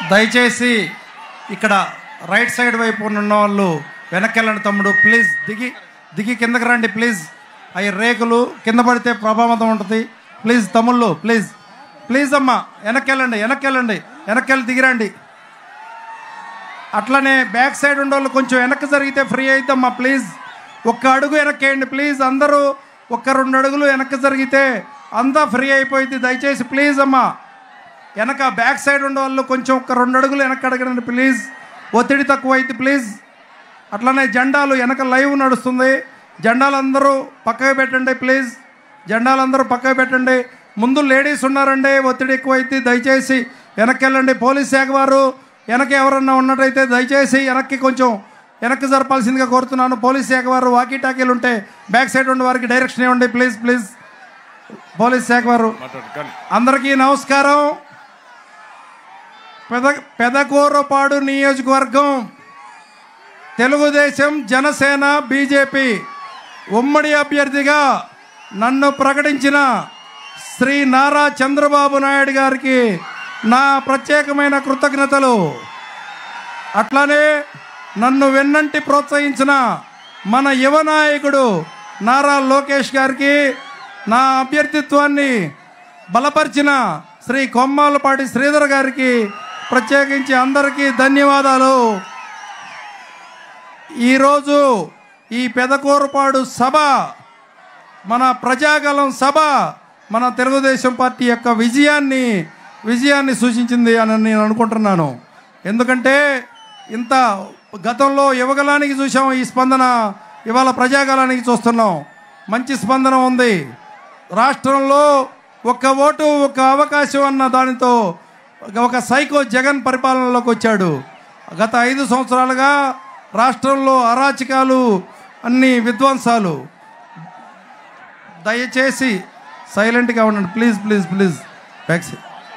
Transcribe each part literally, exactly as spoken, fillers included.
దయచేసి ఇక్కడ right side వైపు ఉన్న వాళ్ళు వెనక్కి వెళ్ళండి తమ్ముడు, ప్లీజ్ దిగి దిగి కిందకి రండి ప్లీజ్. అవి రేకులు కింద పడితే ప్రభావితం ఉంటుంది. ప్లీజ్ తమ్ముళ్ళు ప్లీజ్ ప్లీజ్ అమ్మా వెనక్కి వెళ్ళండి వెనక్కి వెళ్ళండి వెనక్కి వెళ్ళి దిగిరండి. అట్లనే బ్యాక్ సైడ్ ఉండే వాళ్ళు కొంచెం వెనక్కి జరిగితే ఫ్రీ అవుతామ్మా ప్లీజ్. ఒక్క అడుగు వెనక్కి వేయండి ప్లీజ్. అందరూ ఒక్క రెండు అడుగులు వెనక్కి జరిగితే అంతా ఫ్రీ అయిపోయింది. దయచేసి ప్లీజ్ అమ్మా వెనక బ్యాక్ సైడ్ ఉండే వాళ్ళు కొంచెం ఒక రెండు అడుగులు వెనక్కి అడగండి ప్లీజ్. ఒత్తిడి తక్కువ అయితే ప్లీజ్. అట్లనే జెండాలు వెనక లైవ్ నడుస్తుంది, జెండాలు అందరూ పక్కకు పెట్టండి ప్లీజ్. జెండాలు అందరూ పక్కకు పెట్టండి. ముందు లేడీస్ ఉన్నారండి, ఒత్తిడి ఎక్కువ అయితే దయచేసి వెనక్కి వెళ్ళండి. పోలీస్ శాఖ వారు వెనక ఎవరన్నా ఉన్నట్టయితే దయచేసి వెనక్కి కొంచెం వెనక్కి జరపాల్సిందిగా కోరుతున్నాను. పోలీస్ శాఖ వారు వాకీ టాకీలు ఉంటే బ్యాక్ సైడ్ ఉండే వారికి డైరెక్షన్ ఇవ్వండి ప్లీజ్ ప్లీజ్. పోలీస్ శాఖ వారు అందరికీ నమస్కారం. పెద పెదకూరపాడు నియోజకవర్గం తెలుగుదేశం జనసేన బీజేపీ ఉమ్మడి అభ్యర్థిగా నన్ను ప్రకటించిన శ్రీ నారా చంద్రబాబు నాయుడు గారికి నా ప్రత్యేకమైన కృతజ్ఞతలు. అట్లానే నన్ను వెన్నంటి ప్రోత్సహించిన మన యువ నాయకుడు నారా లోకేష్ గారికి, నా అభ్యర్థిత్వాన్ని బలపరిచిన శ్రీ కొమ్మాలపాటి శ్రీధర్ గారికి ప్రత్యేకించి అందరికీ ధన్యవాదాలు. ఈరోజు ఈ పెదకూరపాడు సభ మన ప్రజాగలం సభ మన తెలుగుదేశం పార్టీ యొక్క విజయాన్ని విజయాన్ని సూచించింది అని నేను అనుకుంటున్నాను. ఎందుకంటే ఇంత గతంలో యువగలానికి చూసాం, ఈ స్పందన ఇవాళ ప్రజాగలానికి చూస్తున్నాం. మంచి స్పందన ఉంది. రాష్ట్రంలో ఒక్క ఓటు ఒక్క అవకాశం అన్న దానితో ఒక సైకో జగన్ పరిపాలనలోకి వచ్చాడు. గత ఐదు సంవత్సరాలుగా రాష్ట్రంలో అరాచకాలు, అన్ని విధ్వంసాలు. దయచేసి సైలెంట్గా ఉండండి ప్లీజ్ ప్లీజ్ ప్లీజ్. బ్యాక్స్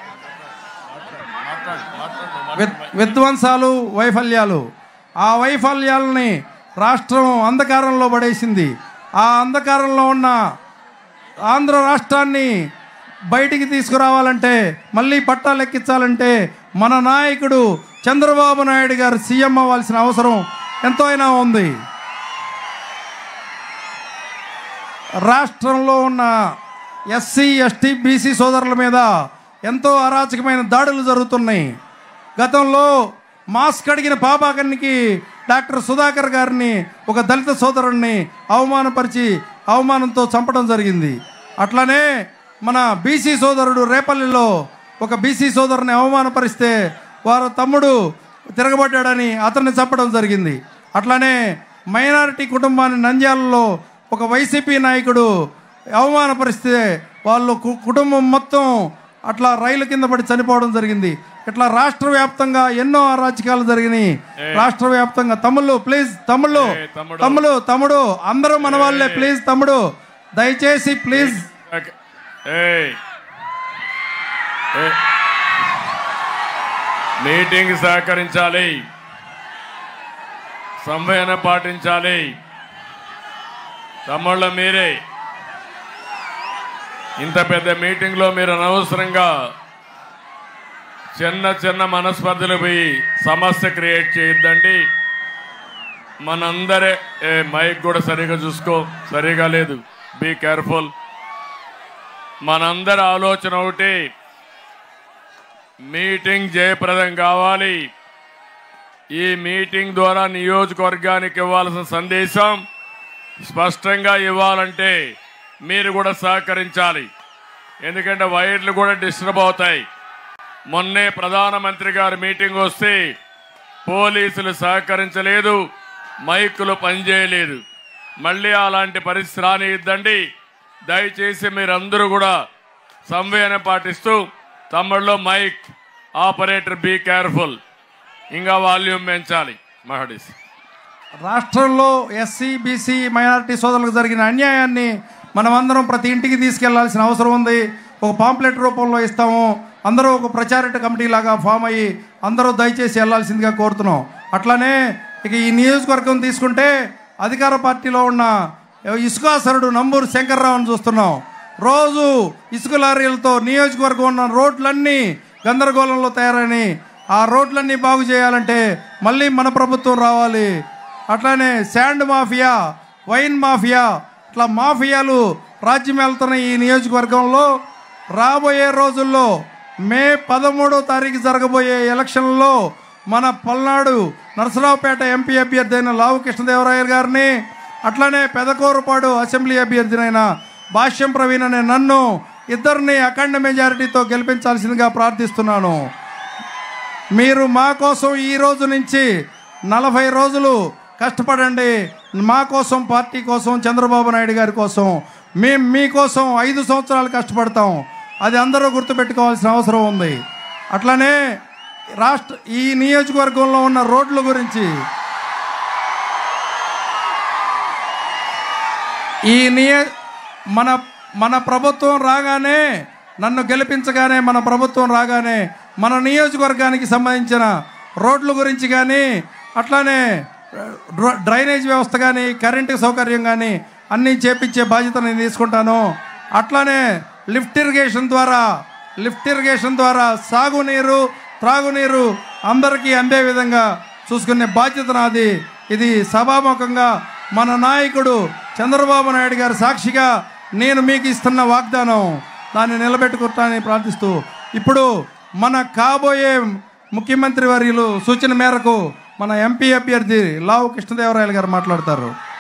విధ్వంసాలు, వైఫల్యాలు, ఆ వైఫల్యాలని రాష్ట్రం అంధకారంలో పడేసింది. ఆ అంధకారంలో ఉన్న ఆంధ్ర రాష్ట్రాన్ని బయటికి తీసుకురావాలంటే, మళ్ళీ పట్టాలు ఎక్కించాలంటే మన నాయకుడు చంద్రబాబు నాయుడు గారు సీఎం అవ్వాల్సిన అవసరం ఎంతో అయినా ఉంది. రాష్ట్రంలో ఉన్న ఎస్సీ ఎస్టీ బీసీ సోదరుల మీద ఎంతో అరాచకమైన దాడులు జరుగుతున్నాయి. గతంలో మాస్క్ అడిగిన పాపాకనికి డాక్టర్ సుధాకర్ గారిని, ఒక దళిత సోదరుడిని అవమానపరిచి అవమానంతో చంపడం జరిగింది. అట్లానే మన బీసీ సోదరుడు రేపల్లిలో ఒక బీసీ సోదరుని అవమానపరిస్తే వారు తమ్ముడు తిరగబడ్డాడని అతన్ని చంపడం జరిగింది. అట్లానే మైనారిటీ కుటుంబాన్ని నంద్యాలలో ఒక వైసీపీ నాయకుడు అవమానపరిస్తే వాళ్ళు కుటుంబం మొత్తం అట్లా రైలు కింద పడి చనిపోవడం జరిగింది. ఇట్లా రాష్ట్ర వ్యాప్తంగా ఎన్నో అరాచకాలు జరిగినాయి. రాష్ట్ర వ్యాప్తంగా తమ్ముళ్ళు ప్లీజ్, తమ్ముళ్ళు తమ్ముడు తమ్ముడు అందరూ మన వాళ్ళే ప్లీజ్. తమ్ముడు దయచేసి ప్లీజ్. మీటింగ్ సహకరించాలి, సంయమనం పాటించాలి. తమ్ముళ్ళ మీరే ఇంత పెద్ద మీటింగ్లో మీరు అనవసరంగా చిన్న చిన్న మనస్పర్ధలు పోయి సమస్య క్రియేట్ చేయొద్దండి. మనందరే మైక్ కూడా సరిగా చూసుకో, సరిగా లేదు, బీ కేర్ఫుల్. మనందరి ఆలోచన ఒకటి, మీటింగ్ జయప్రదం కావాలి. ఈ మీటింగ్ ద్వారా నియోజకవర్గానికి ఇవ్వాల్సిన సందేశం స్పష్టంగా ఇవ్వాలంటే మీరు కూడా సహకరించాలి. ఎందుకంటే వైర్లు కూడా డిస్టర్బ్ అవుతాయి. మొన్నే ప్రధానమంత్రి గారి మీటింగ్ వస్తే పోలీసులు సహకరించలేదు, మైకులు పనిచేయలేదు. మళ్ళీ అలాంటి పరిస్థితి రానిద్దండి. దయచేసి మీరందరూ కూడా సంయమనం పాటిస్తూ, తమ్ముళ్ళు మైక్ ఆపరేటర్ బీ కేర్ఫుల్, ఇంకా వాల్యూమ్ పెంచాలి. మహడీస్ రాష్ట్రంలో ఎస్సీ బీసీ మైనారిటీ సోదరులకు జరిగిన అన్యాయాన్ని మనమందరం ప్రతి ఇంటికి తీసుకెళ్లాల్సిన అవసరం ఉంది. ఒక పాంప్లెట్ రూపంలో ఇస్తాము. అందరూ ఒక ప్రచారిట కమిటీ లాగా ఫామ్ అయ్యి అందరూ దయచేసి వెళ్లాల్సిందిగా కోరుతున్నాం. అట్లానే ఇక ఈ నియోజకవర్గం తీసుకుంటే అధికార పార్టీలో ఉన్న ఇసుకాసరుడు నంబూరు శంకర్రావుని చూస్తున్నాం. రోజు ఇసుక లారీలతో నియోజకవర్గం ఉన్న రోడ్లన్నీ గందరగోళంలో తయారని ఆ రోడ్లన్నీ బాగు చేయాలంటే మళ్ళీ మన ప్రభుత్వం రావాలి. అట్లానే శాండ్ మాఫియా, వైన్ మాఫియా, ఇట్లా మాఫియాలు రాజ్యం వెళ్తున్న ఈ నియోజకవర్గంలో రాబోయే రోజుల్లో మే పదమూడో తారీఖు జరగబోయే ఎలక్షన్లో మన పల్నాడు నరసరావుపేట ఎంపీ అభ్యర్థి అయిన లావు కృష్ణదేవరాయలు గారిని, అట్లానే పెదకూరుపాడు అసెంబ్లీ అభ్యర్థినైన భాష్యం ప్రవీణ్ అనే నన్ను ఇద్దరిని అఖండ మెజారిటీతో గెలిపించాల్సిందిగా ప్రార్థిస్తున్నాను. మీరు మా కోసం ఈ రోజు నుంచి నలభై రోజులు కష్టపడండి. మా కోసం, పార్టీ కోసం, చంద్రబాబు నాయుడు గారి కోసం. మేము మీకోసం ఐదు సంవత్సరాలు కష్టపడతాం. అది అందరూ గుర్తుపెట్టుకోవాల్సిన అవసరం ఉంది. అట్లనే రాష్ట్ర ఈ నియోజకవర్గంలో ఉన్న రోడ్ల గురించి, ఈ నియ మన మన ప్రభుత్వం రాగానే, నన్ను గెలిపించగానే మన ప్రభుత్వం రాగానే మన నియోజకవర్గానికి సంబంధించిన రోడ్ల గురించి కానీ, అట్లానే డ్రైనేజ్ వ్యవస్థ కానీ, కరెంటు సౌకర్యం కానీ అన్నీ చేపించే బాధ్యత నేను తీసుకుంటాను. అట్లానే లిఫ్ట్ ఇరిగేషన్ ద్వారా లిఫ్ట్ ఇరిగేషన్ ద్వారా సాగునీరు, త్రాగునీరు అందరికీ అందే విధంగా చూసుకునే బాధ్యత నాది. ఇది సభాముఖంగా మన నాయకుడు చంద్రబాబు నాయుడు గారి సాక్షిగా నేను మీకు ఇస్తున్న వాగ్దానం, దాన్ని నిలబెట్టుకుంటానని ప్రార్థిస్తూ, ఇప్పుడు మన కాబోయే ముఖ్యమంత్రి వర్యులు సూచన మేరకు మన ఎంపీ అభ్యర్థి లావు కృష్ణదేవరాయలు గారు మాట్లాడతారు.